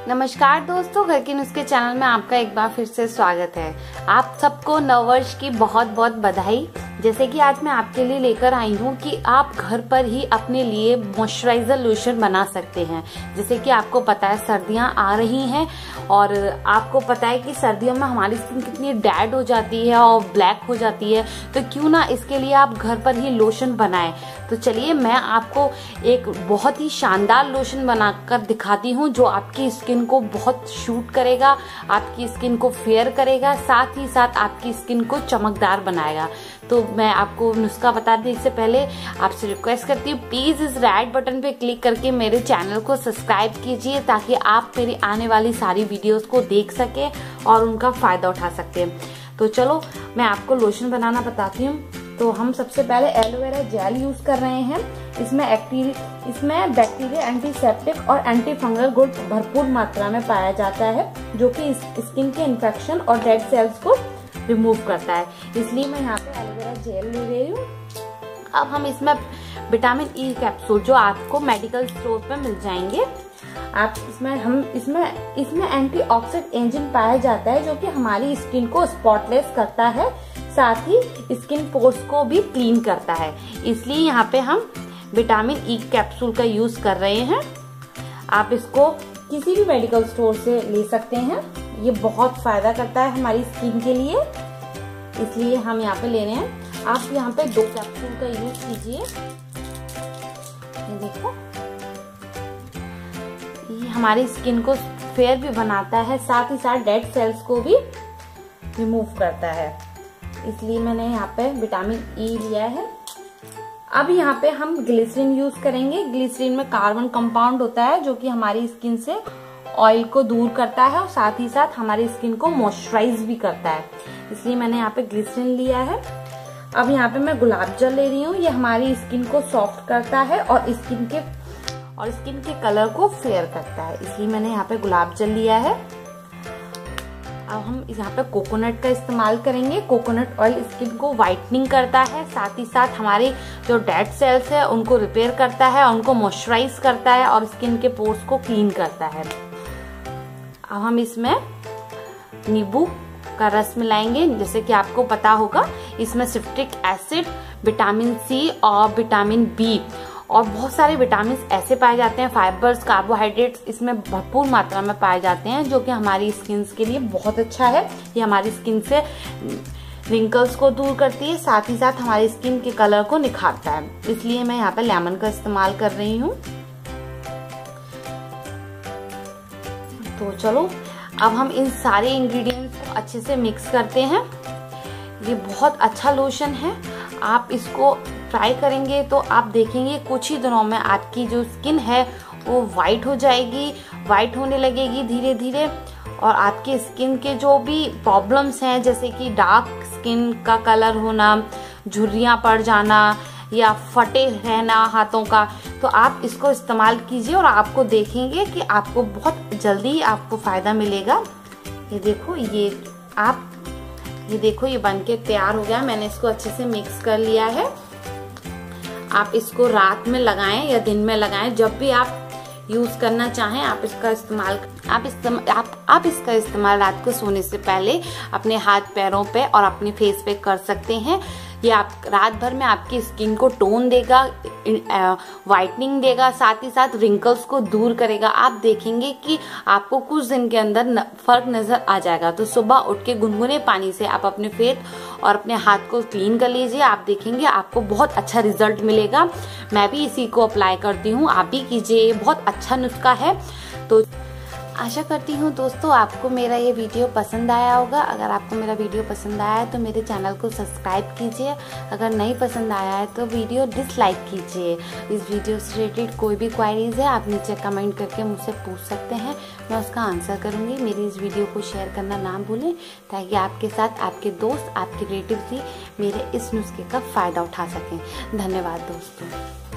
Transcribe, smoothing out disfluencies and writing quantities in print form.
नमस्कार दोस्तों, घर के नुस्खे चैनल में आपका एक बार फिर से स्वागत है। आप सबको नववर्ष की बहुत बहुत बधाई। जैसे कि आज मैं आपके लिए लेकर आई हूँ कि आप घर पर ही अपने लिए मॉइस्चराइजर लोशन बना सकते हैं। जैसे कि आपको पता है सर्दियाँ आ रही हैं और आपको पता है कि सर्दियों में हमारी स्किन कितनी डेड हो जाती है और ब्लैक हो जाती है, तो क्यों ना इसके लिए आप घर पर ही लोशन बनाएं। तो चलिए मैं आपको एक बहुत ही शानदार लोशन बनाकर दिखाती हूँ जो आपकी स्किन को बहुत शूट करेगा, आपकी स्किन को फेयर करेगा, साथ ही साथ आपकी स्किन को चमकदार बनाएगा। तो मैं आपको नुस्खा बता दें इससे पहले आपसे रिक्वेस्ट करती हूँ, प्लीज इस रेड बटन पे क्लिक करके मेरे चैनल को सब्सक्राइब कीजिए ताकि आप मेरी आने वाली सारी वीडियोस को देख सके और उनका फायदा उठा सकते हैं। तो चलो मैं आपको लोशन बनाना बताती हूँ। तो हम सबसे पहले एलोवेरा जेल यूज कर रहे हैं। इसमें बैक्टीरिया, एंटीसेप्टिक और एंटी फंगल गुण भरपूर मात्रा में पाया जाता है जो कि स्किन के इन्फेक्शन और डेड सेल्स को रिमूव करता है। इसलिए मैं यहाँ पे एलोवेरा जेल ले रही हूँ। अब हम इसमें विटामिन ई कैप्सूल जो आपको मेडिकल स्टोर पे मिल जाएंगे, आप इसमें एंटीऑक्सीडेंट एंजाइम पाया जाता है जो कि हमारी स्किन को स्पॉटलेस करता है, साथ ही स्किन पोर्स को भी क्लीन करता है। इसलिए यहाँ पे हम विटामिन ई कैप्सूल का यूज कर रहे हैं। आप इसको किसी भी मेडिकल स्टोर से ले सकते हैं। ये बहुत फायदा करता है हमारी स्किन के लिए, इसलिए हम यहाँ पे ले रहे हैं। आप यहाँ पे 2 कैप्सूल का यूज कीजिए। ये देखो, ये हमारी स्किन को फेयर भी बनाता है, साथ ही साथ डेड सेल्स को भी रिमूव करता है। इसलिए मैंने यहाँ पे विटामिन ई लिया है। अब यहाँ पे हम ग्लिसरीन यूज करेंगे। ग्लिसरीन में कार्बन कंपाउंड होता है जो कि हमारी स्किन से ऑयल को दूर करता है और साथ ही साथ हमारी स्किन को मॉइस्चराइज भी करता है। इसलिए मैंने यहाँ पे ग्लिसरीन लिया है। अब यहाँ पे मैं गुलाब जल ले रही हूँ। ये हमारी स्किन को सॉफ्ट करता है और स्किन के कलर को फेयर करता है। इसलिए मैंने यहाँ पे गुलाब जल लिया है। अब हम यहाँ पे कोकोनट का इस्तेमाल करेंगे। कोकोनट ऑयल स्किन को व्हाइटनिंग करता है, साथ ही साथ हमारे जो डेड सेल्स है उनको रिपेयर करता है, उनको मॉइस्चराइज करता है और स्किन के पोर्स को क्लीन करता है। अब हम इसमें नींबू का रस मिलाएंगे। जैसे कि आपको पता होगा इसमें सिट्रिक एसिड, विटामिन सी और विटामिन बी और बहुत सारे विटामिन ऐसे पाए जाते हैं, फाइबर्स, कार्बोहाइड्रेट्स इसमें भरपूर मात्रा में पाए जाते हैं जो कि हमारी स्किन के लिए बहुत अच्छा है। ये हमारी स्किन से रिंकल्स को दूर करती है, साथ ही साथ हमारी स्किन के कलर को निखारता है। इसलिए मैं यहाँ पे लेमन का इस्तेमाल कर रही हूँ। तो चलो अब हम इन सारे इंग्रेडिएंट्स को अच्छे से मिक्स करते हैं। ये बहुत अच्छा लोशन है। आप इसको ट्राई करेंगे तो आप देखेंगे कुछ ही दिनों में आपकी जो स्किन है वो वाइट हो जाएगी, वाइट होने लगेगी धीरे धीरे। और आपकी स्किन के जो भी प्रॉब्लम्स हैं जैसे कि डार्क स्किन का कलर होना, झुर्रियाँ पड़ जाना या फटे रहना हाथों का, तो आप इसको इस्तेमाल कीजिए और आपको देखेंगे कि आपको बहुत जल्दी आपको फायदा मिलेगा। ये देखो ये बनके तैयार हो गया। मैंने इसको अच्छे से मिक्स कर लिया है। आप इसको रात में लगाएं या दिन में लगाएं, जब भी आप यूज करना चाहें आप इसका इस्तेमाल रात को सोने से पहले अपने हाथ पैरों पे और अपने फेस पे कर सकते हैं। ये आप रात भर में आपकी स्किन को टोन देगा, वाइटनिंग देगा, साथ ही साथ रिंकल्स को दूर करेगा। आप देखेंगे कि आपको कुछ दिन के अंदर फर्क नजर आ जाएगा। तो सुबह उठ के गुनगुने पानी से आप अपने फेस और अपने हाथ को क्लीन कर लीजिए। आप देखेंगे आपको बहुत अच्छा रिजल्ट मिलेगा। मैं भी इसी को अप्लाई करती हूँ, आप भी कीजिए। ये बहुत अच्छा नुस्खा है। तो आशा करती हूँ दोस्तों आपको मेरा ये वीडियो पसंद आया होगा। अगर आपको मेरा वीडियो पसंद आया है तो मेरे चैनल को सब्सक्राइब कीजिए। अगर नहीं पसंद आया है तो वीडियो डिसलाइक कीजिए। इस वीडियो से रिलेटेड कोई भी क्वारीज है आप नीचे कमेंट करके मुझसे पूछ सकते हैं, मैं उसका आंसर करूँगी। मेरी इस वीडियो को शेयर करना ना भूलें ताकि आपके साथ आपके दोस्त, आपके रिलेटिव भी मेरे इस नुस्खे का फ़ायदा उठा सकें। धन्यवाद दोस्तों।